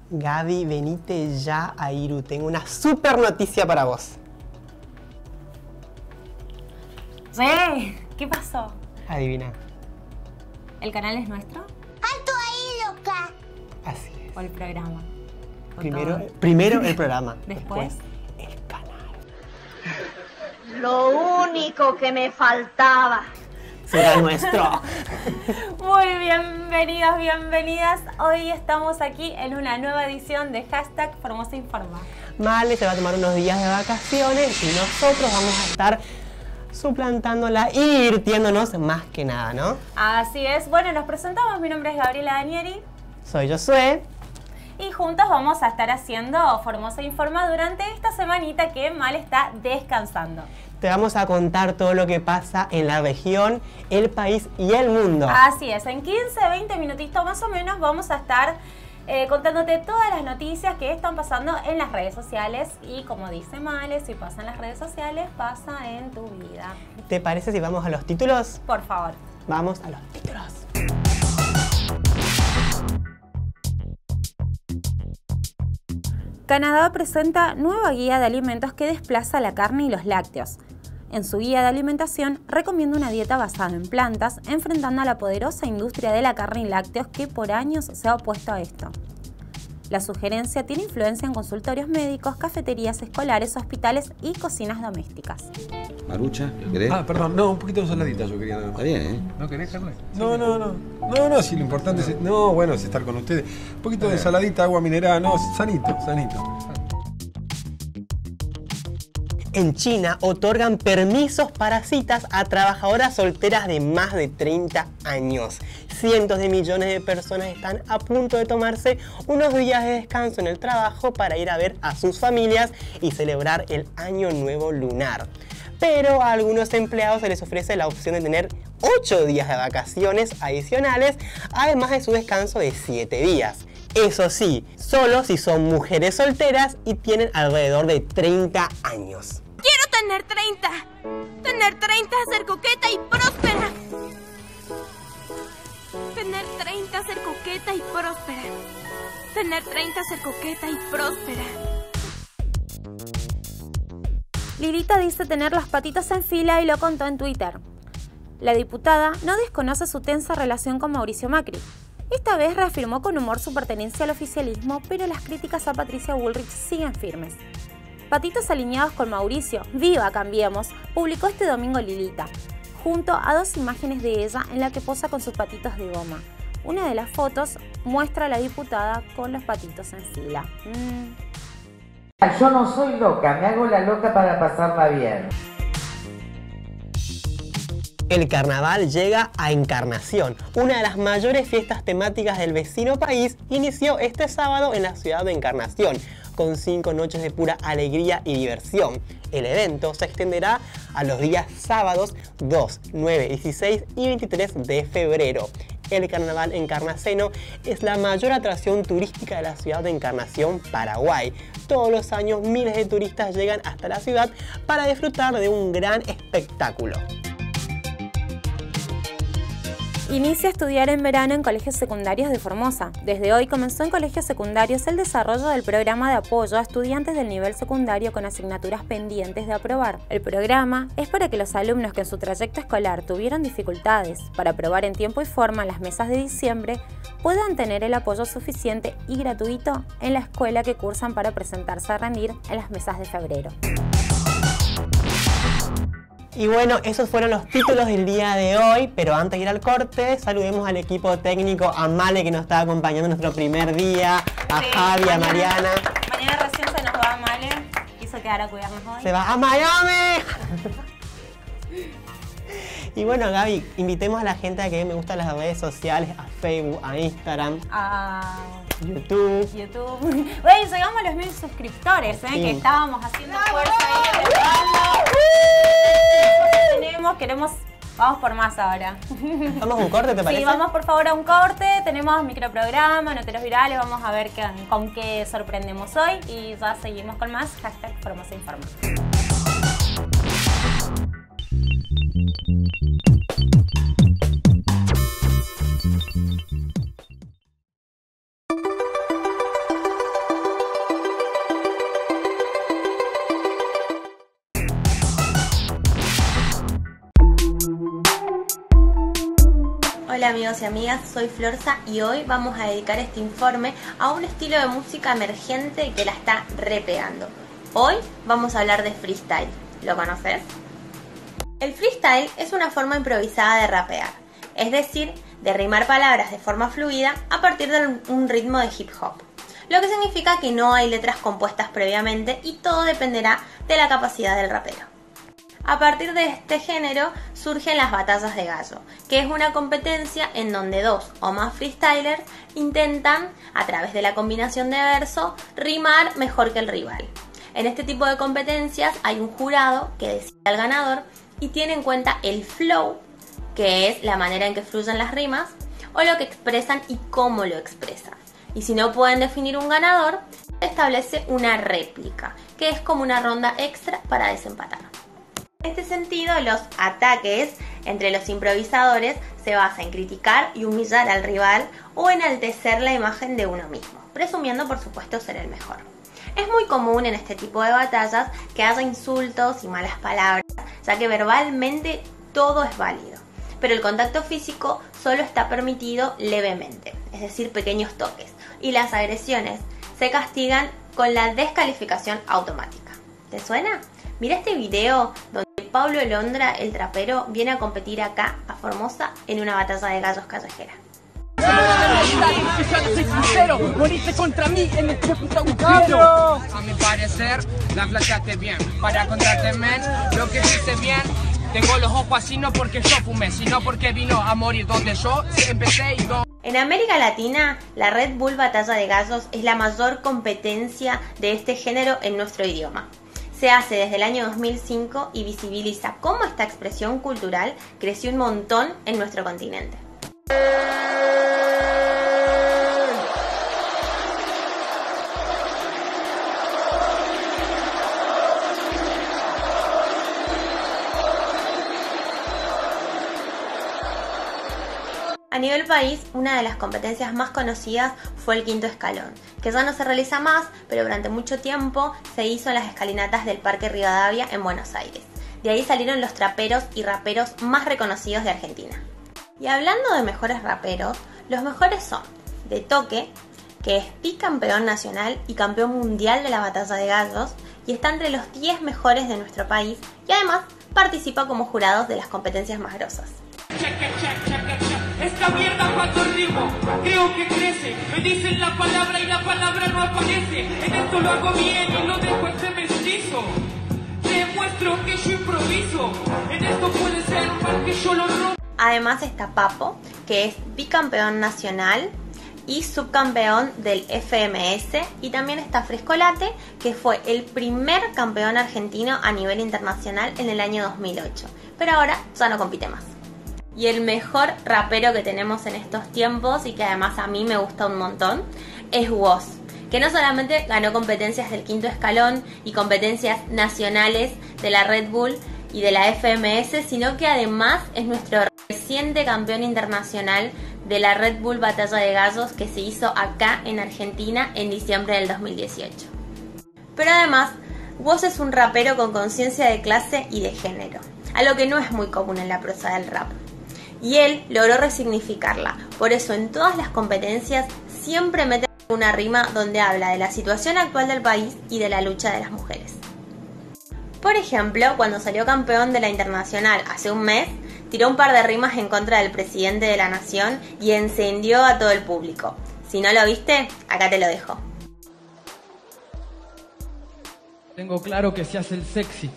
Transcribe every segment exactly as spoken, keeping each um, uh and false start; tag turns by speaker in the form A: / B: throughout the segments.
A: Gaby, venite ya a Iru. Tengo una super noticia para vos.
B: ¡Re! ¿Qué pasó?
A: Adivina.
B: ¿El canal es nuestro?
C: ¡Alto ahí, loca!
A: Así es.
B: ¿O el programa? ¿O
A: Primero,
B: todo?
A: primero el programa.
B: ¿Después?
A: Después el canal.
C: Lo único que me faltaba.
A: Será nuestro.
B: Muy bienvenidos, bienvenidas. Hoy estamos aquí en una nueva edición de Hashtag Formosa Informa.
A: Male se va a tomar unos días de vacaciones y nosotros vamos a estar suplantándola y divirtiéndonos más que nada, ¿no?
B: Así es. Bueno, nos presentamos. Mi nombre es Gabriela Danieri.
A: Soy Josué.
B: Y juntos vamos a estar haciendo Formosa Informa durante esta semanita que Mal está descansando.
A: Te vamos a contar todo lo que pasa en la región, el país y el mundo.
B: Así es, en quince, veinte minutitos más o menos vamos a estar eh, contándote todas las noticias que están pasando en las redes sociales. Y como dice Male, si pasa en las redes sociales, pasa en tu vida.
A: ¿Te parece si vamos a los títulos?
B: Por favor.
A: Vamos a los títulos.
B: Canadá presenta nueva guía de alimentos que desplaza la carne y los lácteos. En su guía de alimentación recomienda una dieta basada en plantas, enfrentando a la poderosa industria de la carne y lácteos que por años se ha opuesto a esto. La sugerencia tiene influencia en consultorios médicos, cafeterías escolares, hospitales y cocinas domésticas.
D: Marucha, ¿querés?
E: Ah, perdón, no, un poquito de saladita yo quería nada más.
D: Está bien, ¿eh?
E: ¿No querés, Carlos? No, no, no. No, no, sí, lo importante es... No, bueno, es estar con ustedes. Un poquito de saladita, agua mineral, no, sanito, sanito.
A: En China otorgan permisos para citas a trabajadoras solteras de más de treinta años. Cientos de millones de personas están a punto de tomarse unos días de descanso en el trabajo para ir a ver a sus familias y celebrar el Año Nuevo Lunar. Pero a algunos empleados se les ofrece la opción de tener ocho días de vacaciones adicionales, además de su descanso de siete días. Eso sí, solo si son mujeres solteras y tienen alrededor de treinta años.
C: ¡Quiero tener treinta! ¡Tener treinta, ser coqueta y próspera! Tener treinta, ser coqueta y próspera. Tener treinta, ser coqueta y próspera.
B: Lilita dice tener los patitos en fila y lo contó en Twitter. La diputada no desconoce su tensa relación con Mauricio Macri. Esta vez reafirmó con humor su pertenencia al oficialismo, pero las críticas a Patricia Bullrich siguen firmes. Patitos alineados con Mauricio, ¡viva Cambiemos!, publicó este domingo Lilita, junto a dos imágenes de ella en la que posa con sus patitos de goma. Una de las fotos muestra a la diputada con los patitos en fila. Mm.
F: Yo no soy loca, me hago la loca para pasarla bien.
A: El carnaval llega a Encarnación. Una de las mayores fiestas temáticas del vecino país inició este sábado en la ciudad de Encarnación, con cinco noches de pura alegría y diversión. El evento se extenderá a los días sábados dos, nueve, dieciséis y veintitrés de febrero. El carnaval encarnaceno es la mayor atracción turística de la ciudad de Encarnación, Paraguay. Todos los años miles de turistas llegan hasta la ciudad para disfrutar de un gran espectáculo.
B: Inicia a estudiar en verano en colegios secundarios de Formosa. Desde hoy comenzó en colegios secundarios el desarrollo del programa de apoyo a estudiantes del nivel secundario con asignaturas pendientes de aprobar. El programa es para que los alumnos que en su trayecto escolar tuvieron dificultades para aprobar en tiempo y forma las mesas de diciembre puedan tener el apoyo suficiente y gratuito en la escuela que cursan para presentarse a rendir en las mesas de febrero.
A: Y bueno, esos fueron los títulos del día de hoy, pero antes de ir al corte, saludemos al equipo técnico, a Male que nos está acompañando en nuestro primer día, a
B: Sí,
A: Javi,
B: mañana,
A: a Mariana.
B: Mañana recién se nos va Male, quiso quedar a cuidarnos hoy.
A: Se va a Miami. Y bueno, Gaby, invitemos a la gente a que me gusta las redes sociales, a Facebook, a Instagram,
B: a
A: YouTube.
B: YouTube. Güey, llegamos a los mil suscriptores, ¿eh?
A: Sí.
B: Que estábamos haciendo fuerza ahí. Tenemos, queremos, vamos por más ahora.
A: ¿Vamos a un corte, te parece?
B: Sí, vamos por favor a un corte. Tenemos microprograma, noteros virales. Vamos a ver qué, con qué sorprendemos hoy. Y ya seguimos con más. Hashtag Formosa Informa.
G: Hola amigos y amigas, soy Florza y hoy vamos a dedicar este informe a un estilo de música emergente que la está repegando. Hoy vamos a hablar de freestyle. ¿Lo conoces? El freestyle es una forma improvisada de rapear, es decir, de rimar palabras de forma fluida a partir de un ritmo de hip hop. Lo que significa que no hay letras compuestas previamente y todo dependerá de la capacidad del rapero. A partir de este género surgen las batallas de gallo, que es una competencia en donde dos o más freestylers intentan, a través de la combinación de verso, rimar mejor que el rival. En este tipo de competencias hay un jurado que decide al ganador y tiene en cuenta el flow, que es la manera en que fluyen las rimas, o lo que expresan y cómo lo expresan. Y si no pueden definir un ganador, se establece una réplica, que es como una ronda extra para desempatar. En este sentido, los ataques entre los improvisadores se basan en criticar y humillar al rival o enaltecer la imagen de uno mismo, presumiendo por supuesto ser el mejor. Es muy común en este tipo de batallas que haya insultos y malas palabras, ya que verbalmente todo es válido, pero el contacto físico solo está permitido levemente, es decir, pequeños toques, y las agresiones se castigan con la descalificación automática. ¿Te suena? Mira este video donde Pablo Londra, el trapero, viene a competir acá a Formosa en una batalla de gallos callejera.
H: A mi parecer, la flasheaste bien. Para contarte, men, lo que hice bien. Tengo los ojos así no porque yo fumé, sino porque vino a morir donde yo empecé y no.
G: En América Latina, la Red Bull Batalla de Gallos es la mayor competencia de este género en nuestro idioma. Se hace desde el año dos mil cinco y visibiliza cómo esta expresión cultural creció un montón en nuestro continente. A nivel país, una de las competencias más conocidas fue el quinto escalón, que ya no se realiza más, pero durante mucho tiempo se hizo en las escalinatas del Parque Rivadavia en Buenos Aires. De ahí salieron los traperos y raperos más reconocidos de Argentina. Y hablando de mejores raperos, los mejores son De Toque, que es bicampeón nacional y campeón mundial de la batalla de gallos, y está entre los diez mejores de nuestro país, y además participa como jurados de las competencias más grosas.
I: Cheque, cheque, cheque, cheque. Esta mierda cuando rimo, creo que crece. Me dicen la palabra y la palabra no aparece. En esto lo hago bien y lo dejo este mestizo. Demuestro que yo improviso. En esto puede ser mal que yo lo rompo.
G: Además está Papo, que es bicampeón nacional y subcampeón del F M S. Y también está Frescolate, que fue el primer campeón argentino a nivel internacional en el año dos mil ocho. Pero ahora ya no compite más. Y el mejor rapero que tenemos en estos tiempos, y que además a mí me gusta un montón, es Woz, que no solamente ganó competencias del quinto escalón y competencias nacionales de la Red Bull y de la F M S, sino que además es nuestro reciente campeón internacional de la Red Bull Batalla de Gallos, que se hizo acá en Argentina en diciembre del dos mil dieciocho. Pero además, Woz es un rapero con conciencia de clase y de género, algo que no es muy común en la prosa del rap. Y él logró resignificarla, por eso en todas las competencias siempre mete una rima donde habla de la situación actual del país y de la lucha de las mujeres. Por ejemplo, cuando salió campeón de la Internacional hace un mes, tiró un par de rimas en contra del presidente de la nación y encendió a todo el público. Si no lo viste, acá te lo dejo.
J: Tengo claro que se hace el sexy.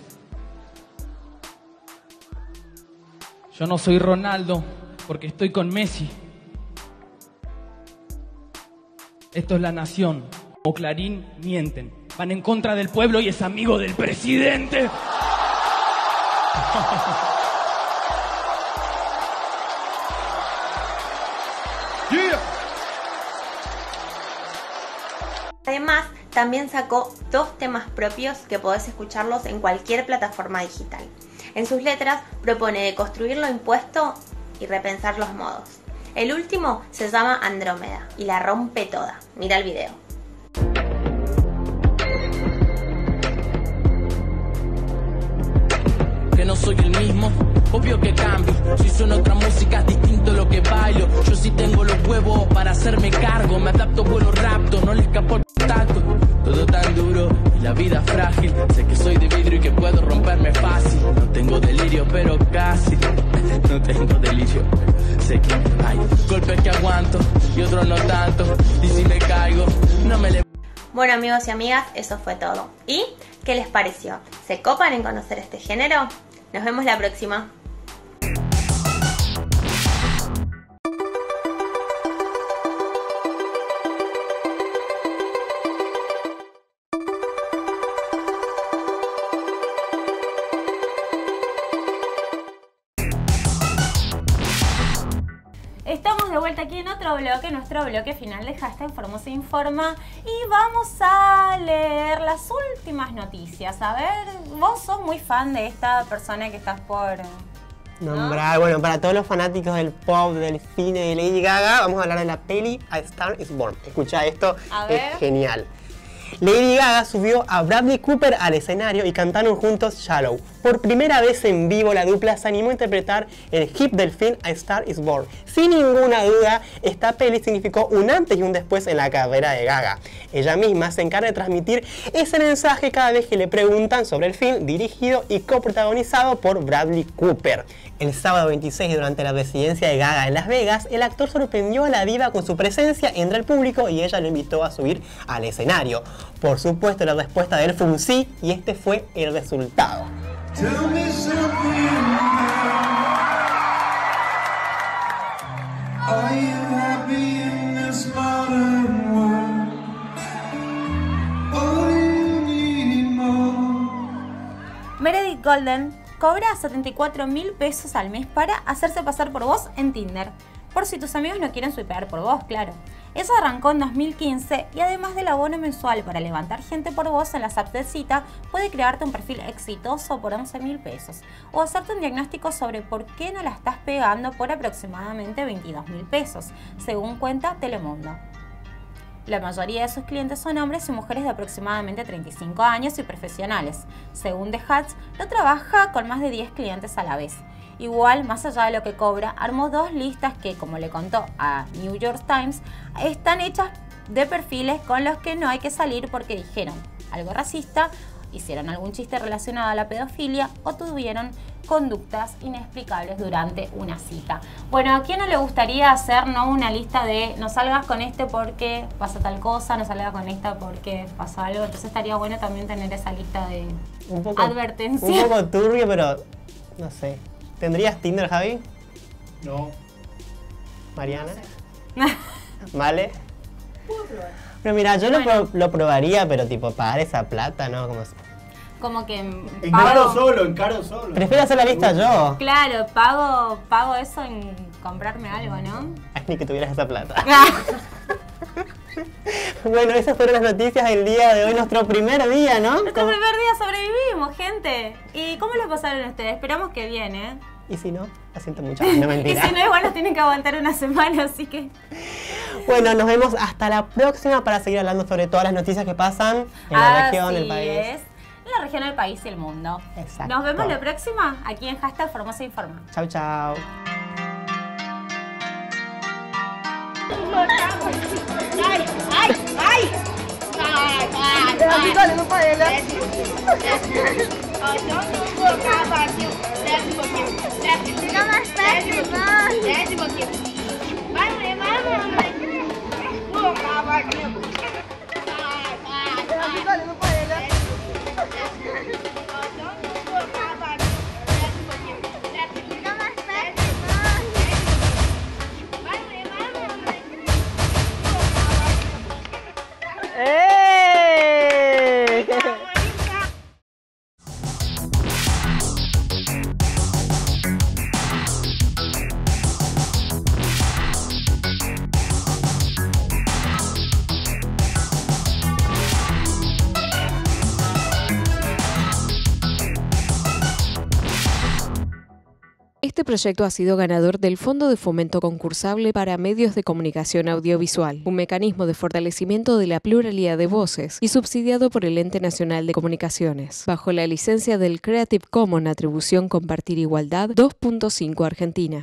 J: Yo no soy Ronaldo porque estoy con Messi. Esto es La Nación. O Clarín mienten. Van en contra del pueblo y es amigo del presidente.
G: Yeah. Además, también sacó dos temas propios que podés escucharlos en cualquier plataforma digital. En sus letras propone deconstruir lo impuesto y repensar los modos. El último se llama Andrómeda y la rompe toda. Mira el video.
H: Que no soy el mismo,
J: obvio que cambio. Si son otras músicas, distinto lo que bailo. Yo sí tengo los huevos para hacerme cargo. Me adapto, vuelo rapto, no le escapo el tacto. Todo tan duro y la vida frágil. Sé que soy de vidrio y que puedo romperme fácil. No tengo delirio, pero casi. No tengo delirio. Sé que hay golpes que aguanto y otros no tanto. Y si me caigo, no me le...
G: Bueno, amigos y amigas, eso fue todo. ¿Y qué les pareció? ¿Se copan en conocer este género? Nos vemos la próxima.
B: Estamos de vuelta aquí en otro bloque, nuestro bloque final de Hashtag Formosa Informa, y vamos a leer las últimas noticias. A ver, vos sos muy fan de esta persona que estás por
A: nombrar. ¿No? Bueno, para todos los fanáticos del pop, del cine de Lady Gaga, vamos a hablar de la peli A Star is Born. Escucha esto, es genial. Lady Gaga subió a Bradley Cooper al escenario y cantaron juntos Shallow. Por primera vez en vivo, la dupla se animó a interpretar el hit del film A Star is Born. Sin ninguna duda, esta peli significó un antes y un después en la carrera de Gaga. Ella misma se encarga de transmitir ese mensaje cada vez que le preguntan sobre el film, dirigido y coprotagonizado por Bradley Cooper. El sábado veintiséis, durante la residencia de Gaga en Las Vegas, el actor sorprendió a la diva con su presencia entre el público y ella lo invitó a subir al escenario. Por supuesto, la respuesta de él fue un sí, y este fue el resultado.
B: Meredith Golden cobra setenta y cuatro mil pesos al mes para hacerse pasar por vos en Tinder. Por si tus amigos no quieren swipear por vos, claro. Eso arrancó en dos mil quince y además del abono mensual para levantar gente por vos en las apps de cita, puede crearte un perfil exitoso por once mil pesos o hacerte un diagnóstico sobre por qué no la estás pegando por aproximadamente veintidós mil pesos, según cuenta Telemundo. La mayoría de sus clientes son hombres y mujeres de aproximadamente treinta y cinco años y profesionales. Según The Hats, no trabaja con más de diez clientes a la vez. Igual, más allá de lo que cobra, armó dos listas que, como le contó a New York Times, están hechas de perfiles con los que no hay que salir porque dijeron algo racista, hicieron algún chiste relacionado a la pedofilia o tuvieron conductas inexplicables durante una cita. Bueno, ¿a quién no le gustaría hacer no una lista de no salgas con este porque pasa tal cosa, no salgas con esta porque pasa algo? Entonces estaría bueno también tener esa lista de
A: un poco,
B: advertencias.
A: Un poco turbio, pero no sé. ¿Tendrías Tinder, Javi?
K: No.
A: ¿Mariana?
B: No sé.
A: ¿Vale?
K: Puedo probar.
A: Pero mira, yo
B: bueno.
A: lo, pro, lo probaría, pero tipo, pagar esa plata, ¿no? Como,
B: Como que
K: encaro pago... solo, encaro solo.
A: Prefiero hacer la lista yo.
B: Claro, pago, pago eso en comprarme algo, ¿no?
A: Ay, ni que tuvieras esa plata. Bueno, esas fueron las noticias del día de hoy, nuestro primer día, ¿no?
B: Nuestro primer día sobrevivimos, gente. ¿Y cómo lo pasaron ustedes? Esperamos que bien, ¿eh?
A: Y si no, lo siento mucho, no mentira.
B: Y si no, igual nos tienen que aguantar una semana, así que...
A: Bueno, nos vemos hasta la próxima para seguir hablando sobre todas las noticias que pasan en la
B: así
A: región, el país.
B: Es. En la región, el país y el mundo.
A: Exacto.
B: Nos vemos la próxima aquí en Hashtag Formosa Informa.
A: Chau, chau.
L: ¡Ay! ¡Ay! ¡Ay! ¡Ay! ¡Ay! ¡Ay! ¡Ay! ¡No puede! Desce! Desce! Não vou acabar aqui. Desce um pouquinho. Desce. Fica mais perto, irmão. Desce um pouquinho. Vai, mulher. Vai, mulher. Vou acabar aqui. Ai, ai, ai. Não pode, né? Desce. Não vou acabar aqui. Desce um pouquinho. Desce. Fica mais perto, irmão. Vai, mulher. Vai, mulher. Vou acabar aqui.
A: ¡Eh!
M: Este proyecto ha sido ganador del Fondo de Fomento Concursable para Medios de Comunicación Audiovisual, un mecanismo de fortalecimiento de la pluralidad de voces y subsidiado por el Ente Nacional de Comunicaciones, bajo la licencia del Creative Commons Atribución Compartir Igualdad dos punto cinco Argentina.